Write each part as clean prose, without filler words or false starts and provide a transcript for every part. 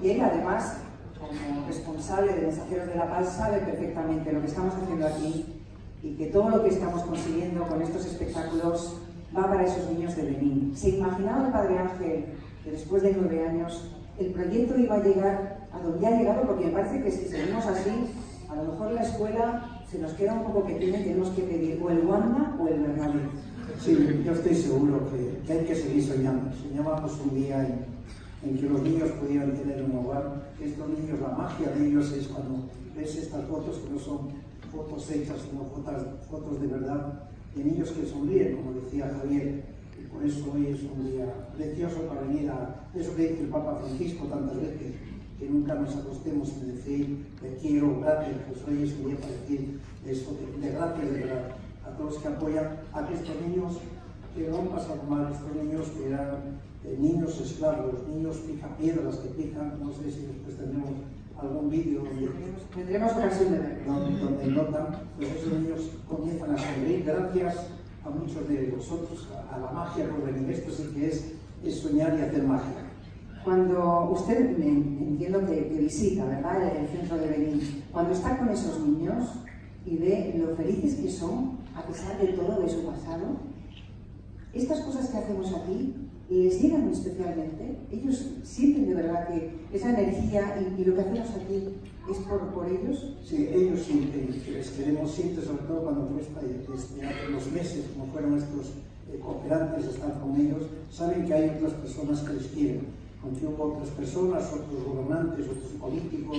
y él además, como responsable de Mensajeros de la Paz, sabe perfectamente lo que estamos haciendo aquí y que todo lo que estamos consiguiendo con estos espectáculos va para esos niños de Benín. ¿Se imaginaba el Padre Ángel que después de 9 años el proyecto iba a llegar a donde ha llegado? Porque me parece que si seguimos así, a lo mejor la escuela se nos queda un poco pequeña y tenemos que pedir o el Wanda o el Bernabéu. Sí, yo estoy seguro que hay que seguir soñando. Soñábamos un día en que los niños pudieran tener un hogar. Estos niños, la magia de ellos es cuando ves estas fotos que no son fotos hechas, sino fotos de verdad, de niños que sonríen, como decía Javier. Y por eso hoy es un día precioso para venir a eso que dice el Papa Francisco tantas veces, que nunca nos acostemos sin decir te quiero, gracias. Pues hoy es un día para decir eso, de gracias de verdad a todos los que apoyan a que estos niños que lo han pasado mal, estos niños que eran niños esclavos, niños picapiedras que pican, no sé si después tendremos algún vídeo tendremos ocasión de verlo, donde notan, pues esos niños comienzan a sonreír gracias a muchos de vosotros, a la magia por venir. Esto sí que es soñar y hacer magia. Cuando usted, entiendo que visita, ¿verdad?, el centro de Benín, cuando está con esos niños y ve lo felices que son, a pesar de todo, de su pasado, estas cosas que hacemos aquí les llegan especialmente. Ellos sienten de verdad que esa energía y lo que hacemos aquí es por ellos. Sí, ellos sienten que les queremos, siempre, sobre todo cuando desde los meses, como fueron estos cooperantes, están con ellos, saben que hay otras personas que les quieren. Aunque hubo otras personas, otros gobernantes, otros políticos,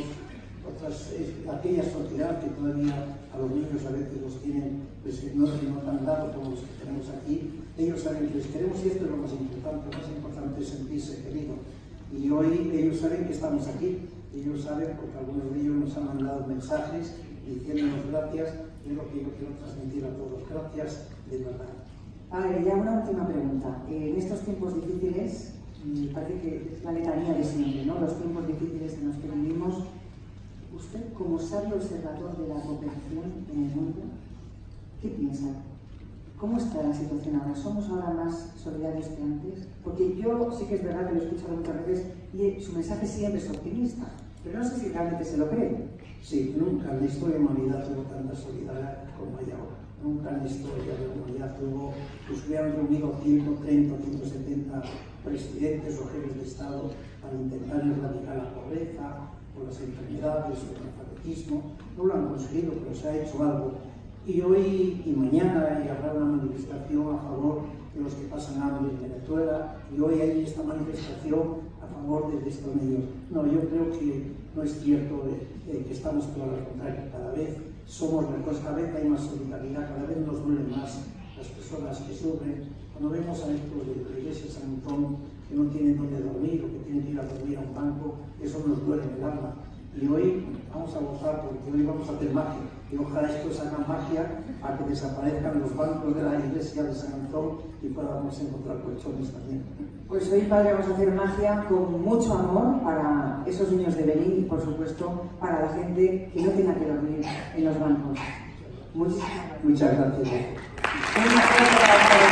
aquella sociedad que todavía a los niños a veces los tienen pues, no tan dados como los que tenemos aquí, ellos saben que les queremos y esto es lo más importante es sentirse querido. Y hoy ellos saben que estamos aquí, ellos saben porque algunos de ellos nos han mandado mensajes diciéndonos gracias, y es lo que yo quiero transmitir a todos, gracias de verdad. Padre, ya una última pregunta. En estos tiempos difíciles, parece que es la letanía de siempre, ¿no? Los tiempos difíciles en los que vivimos. Usted, como sabio observador de la cooperación en el mundo, ¿qué piensa? ¿Cómo está la situación ahora? ¿Somos ahora más solidarios que antes? Porque yo sí que es verdad que lo he escuchado muchas veces y su mensaje siempre es optimista, pero no sé si realmente se lo cree. Sí, nunca en la historia de la humanidad tuvo tanta solidaridad como hay ahora. Nunca en la historia de la humanidad tuvo, pues hubieran reunido 130 o 170 presidentes o jefes de Estado para intentar erradicar la pobreza, o las enfermedades, o el analfabetismo. No lo han conseguido, pero se ha hecho algo. Y hoy y mañana habrá una manifestación a favor de los que pasan hambre en Venezuela, y hoy hay esta manifestación a favor de estos niños. No, yo creo que no es cierto que estamos todas las contrarias. Cada vez somos mejores, cada vez hay más solidaridad, cada vez nos duelen más las personas que sufren. Cuando vemos a estos de la iglesia de San Antón que no tienen dónde dormir o que tienen que ir a dormir a un banco, eso nos duele en el alma. Y hoy vamos a gozar porque hoy vamos a hacer magia. Y ojalá esto haga magia a que desaparezcan los bancos de la iglesia de San Antón y podamos encontrar colchones también. Pues hoy, Padre, vamos a hacer magia con mucho amor para esos niños de Benín y, por supuesto, para la gente que no tenga que dormir en los bancos. Muchas gracias. Muchas gracias.